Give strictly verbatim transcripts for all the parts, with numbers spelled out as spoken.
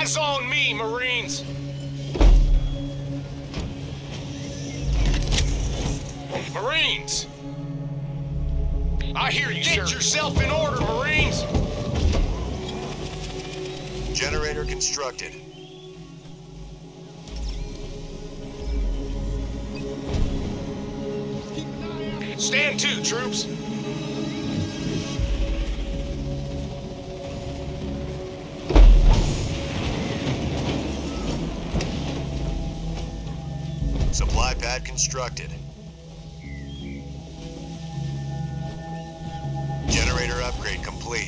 Eyes on me, Marines! Marines! I hear you, sir. Get yourself in order, Marines! Generator constructed. Stand to, troops! Supply pad constructed. Generator upgrade complete.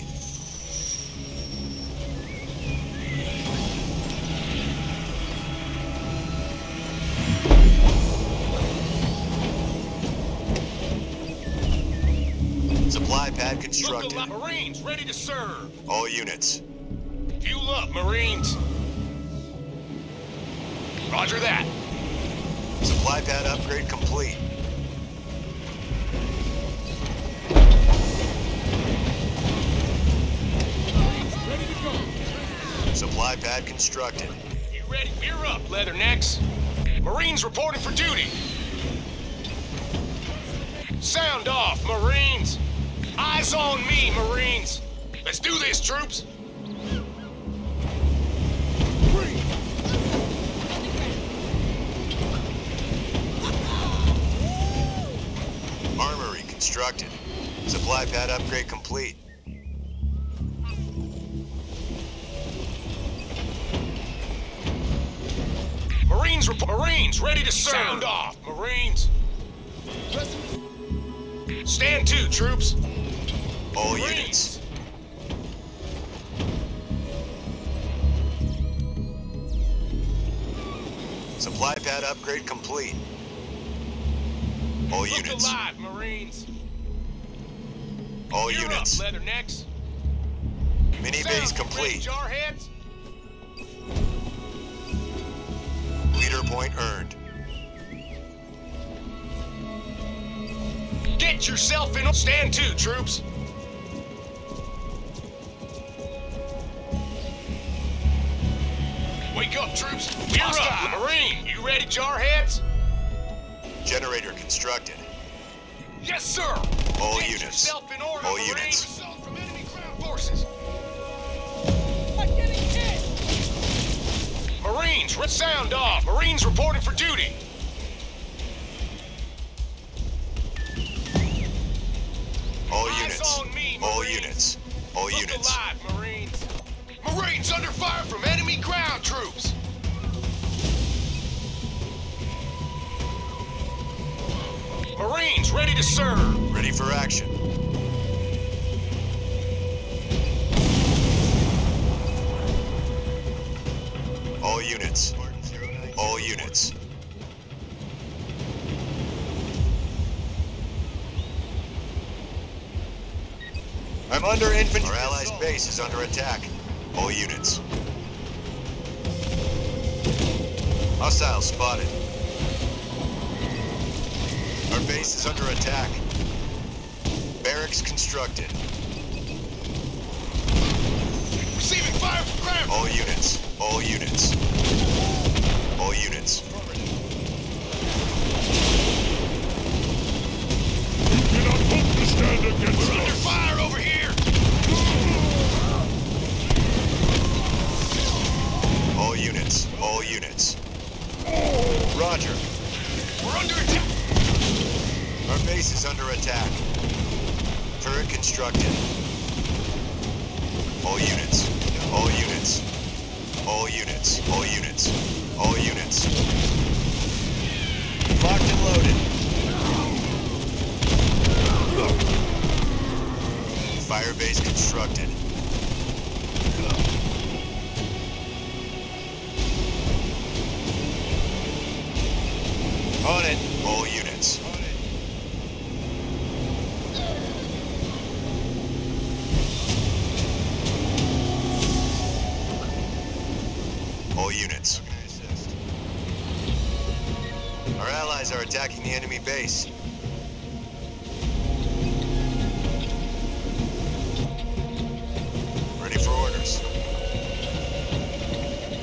Supply pad constructed. Look, Marines ready to serve. All units. Fuel up, Marines. Roger that. Supply pad upgrade complete. Ready to go. Supply pad constructed. You ready? We're up, Leathernecks. Marines reporting for duty. Sound off, Marines. Eyes on me, Marines. Let's do this, troops. Armory constructed. Supply pad upgrade complete. Marines report. Marines ready to serve. Sound off, Marines. Stand to, troops. All Marines. units. Supply pad upgrade complete. All Look units. alive, Marines. All You're units. up, Leathernecks. Mini Sound, base you complete. ready, Jarheads? Leader point earned. Get yourself in. Stand to, troops. Wake up, troops. We're up, Marine. You ready, Jarheads? Generator constructed. Yes, sir. All Get units. yourself in order, All Marines. units. Assault from enemy ground forces. I'm getting hit! Marines, re- sound off. Marines reporting for duty. All Eyes units. on me, All Marines. units. All Look units. alive, Marines. Marines under fire from enemy ground troops. Marines ready to serve. Ready for action. All units. All units. I'm under infantry. Our allies' base is under attack. All units. Hostiles spotted. Our base is under attack. Barracks constructed. Receiving fire from ground. All units. All units. All units. You cannot hope to stand against We're under us! fire over here. All units. All units. Roger. We're under attack. Our base is under attack. Turret constructed. All units. All units. All units. All units. All units. Locked and loaded. Fire base constructed. On it. All units. All units. Our allies are attacking the enemy base. Ready for orders.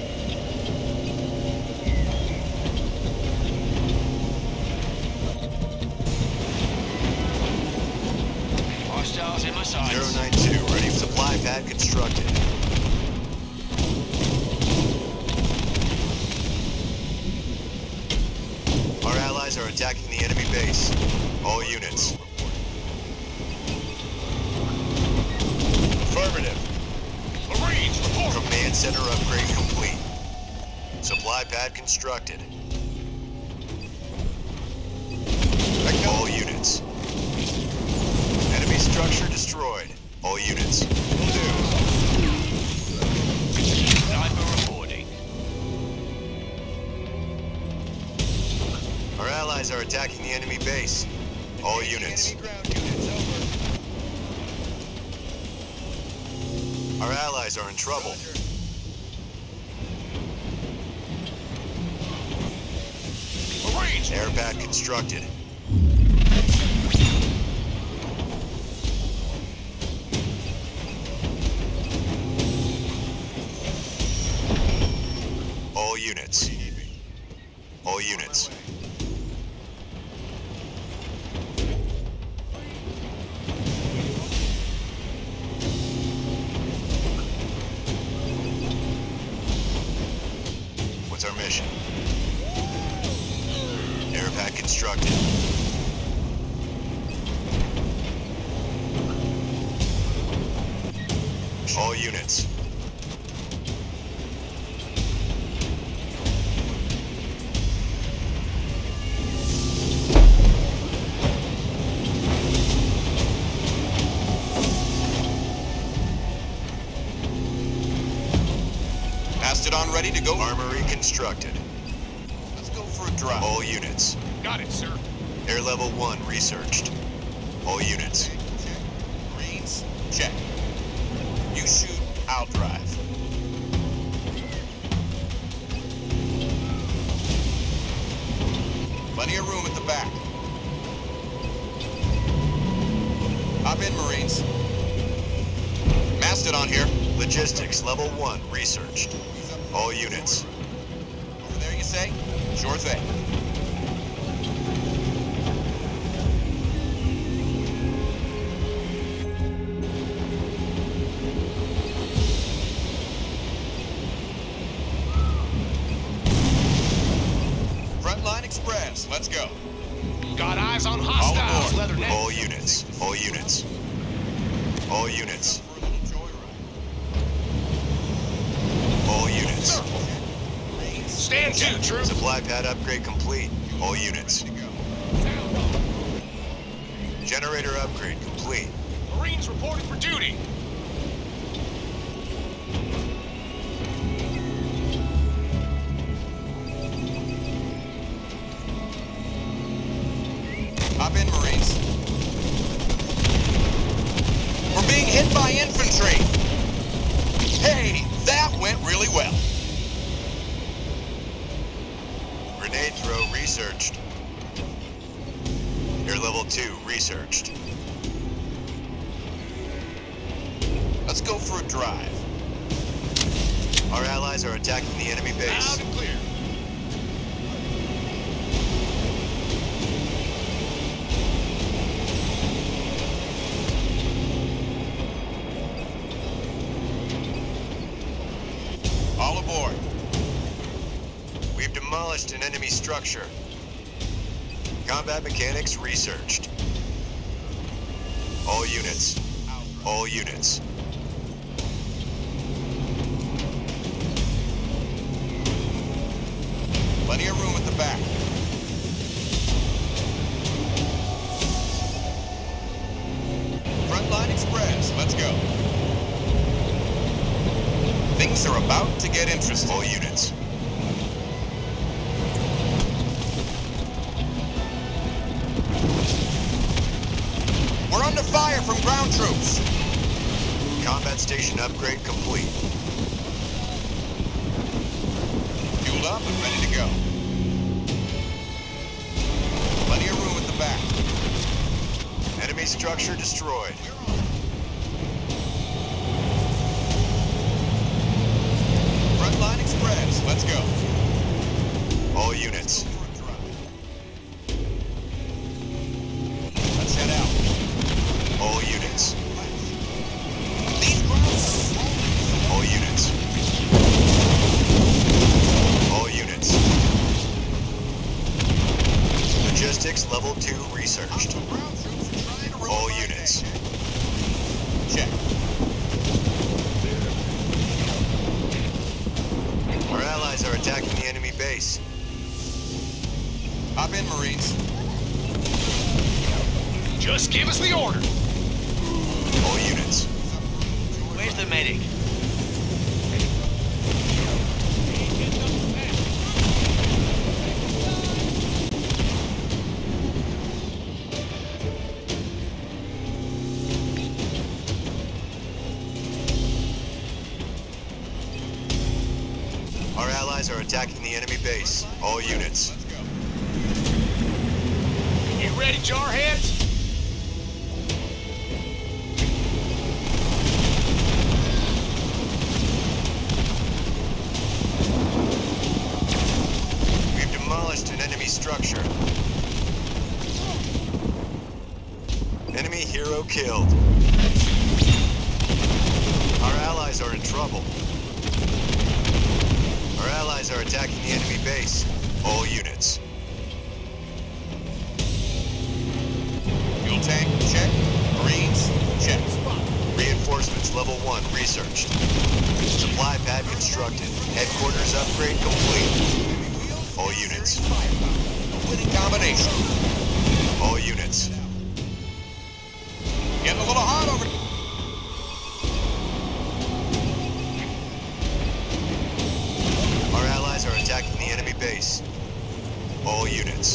attacking the enemy base. All units. Affirmative. Marines, report! Command center upgrade complete. Supply pad constructed. All units. Enemy structure destroyed. All units. Will do. Sniper reporting. Our allies are attacking the enemy base. All units. Our allies are in trouble. Marines! Air pad constructed. All units. All units. What's our mission? Air pad constructed. All units. Mastodon ready to go? Armory constructed. Let's go for a drive. All units. Got it, sir. Air level one researched. All units. Check. Marines, check. You shoot, I'll drive. Plenty of room at the back. Hop in, Marines. Mastodon here. Logistics level one researched. All units. Over there, you say? Sure thing. Frontline Express, let's go. Got eyes on hostiles, aboard. Leatherneck. All units. All units. All units. For a little joyride. All units. Marines, Stand to, troops. Supply pad upgrade complete. All units. ready to go. Generator upgrade complete. Marines reporting for duty. Hop in, Marines. We're being hit by infantry. Hey, that went really well. Grenade throw researched. Air level two researched. Let's go for a drive. Our allies are attacking the enemy base. Loud and clear. All aboard. We've demolished an enemy structure. Combat mechanics researched. All units. All units. Plenty of room at the back. Frontline Express, let's go. Things are about to get interesting. All units. We're under fire from ground troops. Combat station upgrade complete. Fueled up and ready to go. Plenty of room at the back. Enemy structure destroyed. Frontline Express, let's go. All units. Let's head out. All units. These grounds are All units. All units. researched. All units. Check. Our allies are attacking the enemy base. Hop in, Marines. Just give us the order. All units. Where's the medic? Our allies are attacking the enemy base. All units. You ready, jarheads? We've demolished an enemy structure. Enemy hero killed. Our allies are in trouble. Our allies are attacking the enemy base. All units. Fuel tank, check. Marines, check. Reinforcements level one researched. Supply pad constructed. Headquarters upgrade complete. All units. A winning combination. All units. Getting a little hot over here. Our allies are attacking the enemy base. All units.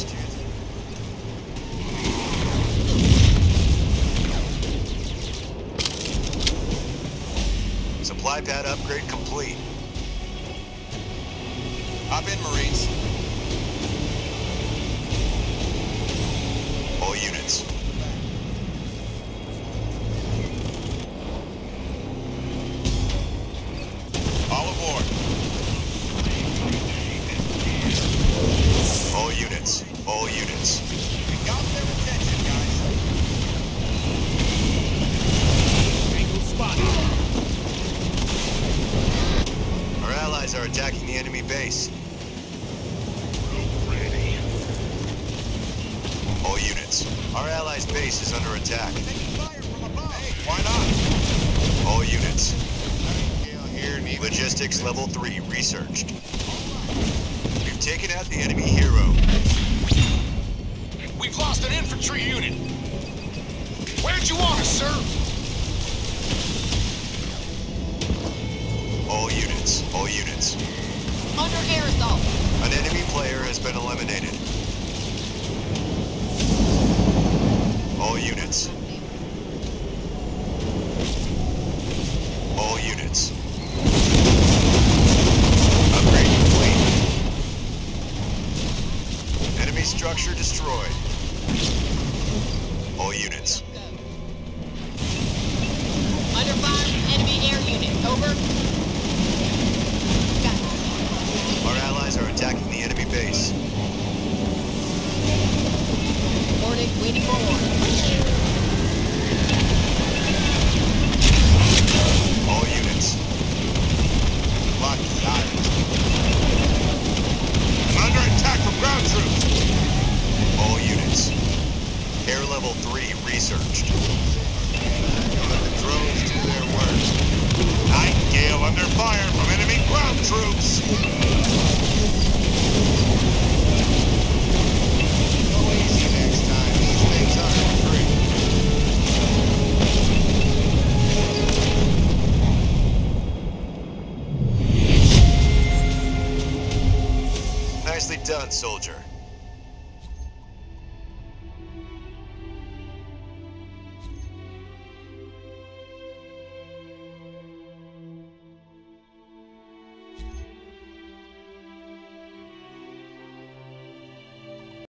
Supply pad upgrade complete. Hop in, Marines. All units. All aboard. All units. All units. We got their attention, guys. Angle spotted. Our allies are attacking the enemy base. All units. Our allies' base is under attack. Taking fire from above. Hey, why not? All units. Here, need Logistics level three researched. We've taken out the enemy hero. We've lost an infantry unit. Where'd you want us, sir? All units. All units. Under air assault. An enemy player has been eliminated. All units. All units. Upgrade complete. Enemy structure destroyed. All units. Under fire, enemy air unit. Over. Got it. Our allies are attacking the enemy base. Warning, waiting for order. All units. Lock got it. Under attack from ground troops. All units. Air level three researched. Let the drones do their work. Nightingale under fire from enemy ground troops. Go easy next time. These things aren't free. Nicely done, soldier.